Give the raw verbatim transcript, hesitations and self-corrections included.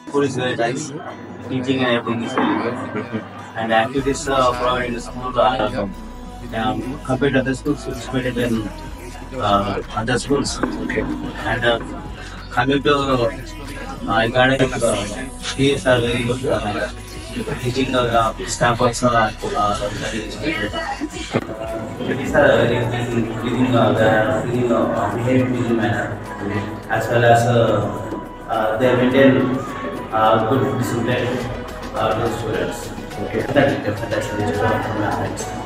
Food is very nice. Teaching and everything is very good. And activities uh, provided in the school are um, um, compared to other schools, it's better than uh, other schools. Okay. And uh, coming to uh, academic, uh, fees are very good. Uh, teaching uh, staff also are uh, very good. These are very giving uh, the giving uh, behaving manner as well as uh, uh, they maintain uh, good discipline uh, to students. Okay, that's it. That's the